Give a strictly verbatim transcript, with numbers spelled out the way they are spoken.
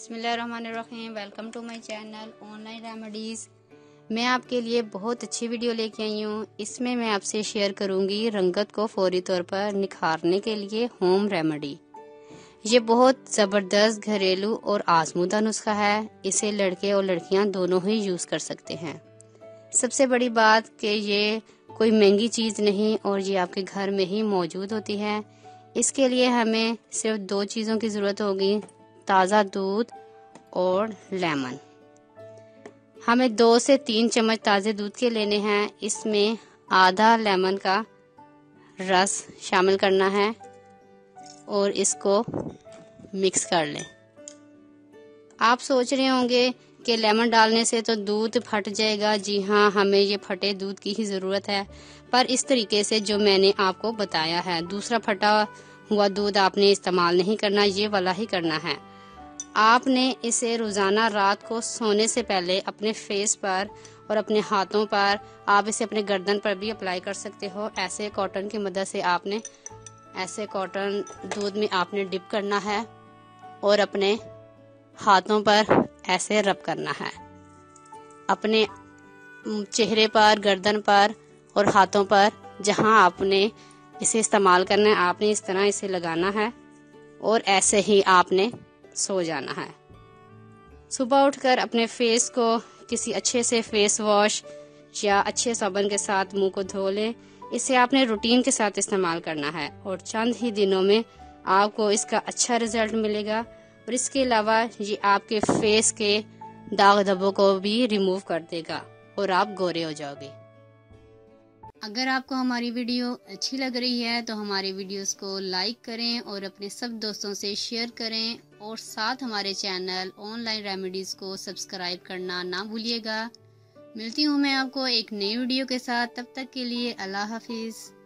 बिस्मिल्लाहिर्रहमानिर्रहीम। Welcome to my channel online remedies. मैं आपके लिए बहुत अच्छी वीडियो लेके आई हूँ। इसमें मैं आपसे शेयर करूँगी रंगत को फौरी तौर पर निखारने के लिए होम रेमेडी। ये बहुत ज़बरदस्त घरेलू और आजमूदा नुस्खा है। इसे लड़के और लड़कियाँ दोनों ही यूज़ कर सकते हैं। सबसे बड़ी बात कि ये कोई महंगी चीज़ नहीं और ये आपके घर में ही मौजूद होती है। इसके लिए हमें सिर्फ दो चीज़ों की ज़रूरत होगी, ताज़ा दूध और लेमन। हमें दो से तीन चम्मच ताज़े दूध के लेने हैं। इसमें आधा लेमन का रस शामिल करना है और इसको मिक्स कर लें। आप सोच रहे होंगे कि लेमन डालने से तो दूध फट जाएगा। जी हाँ, हमें ये फटे दूध की ही ज़रूरत है, पर इस तरीके से जो मैंने आपको बताया है। दूसरा फटा हुआ दूध आपने इस्तेमाल नहीं करना, ये वाला ही करना है। आपने इसे रोज़ाना रात को सोने से पहले अपने फेस पर और अपने हाथों पर, आप इसे अपने गर्दन पर भी अप्लाई कर सकते हो। ऐसे कॉटन की मदद से आपने ऐसे कॉटन दूध में आपने डिप करना है और अपने हाथों पर ऐसे रब करना है। अपने चेहरे पर, गर्दन पर और हाथों पर जहां आपने इसे इस्तेमाल करना है, आपने इस तरह इसे लगाना है और ऐसे ही आपने सो जाना है। सुबह उठकर अपने फेस को किसी अच्छे से फेस वॉश या अच्छे साबुन के साथ मुंह को धो लें। इसे आपने रूटीन के साथ इस्तेमाल करना है और चंद ही दिनों में आपको इसका अच्छा रिजल्ट मिलेगा। और इसके अलावा ये आपके फेस के दाग धब्बों को भी रिमूव कर देगा और आप गोरे हो जाओगे। अगर आपको हमारी वीडियो अच्छी लग रही है तो हमारे वीडियोस को लाइक करें और अपने सब दोस्तों से शेयर करें और साथ हमारे चैनल ऑनलाइन रेमेडीज़ को सब्सक्राइब करना ना भूलिएगा। मिलती हूँ मैं आपको एक नई वीडियो के साथ। तब तक के लिए अल्लाह हाफिज़।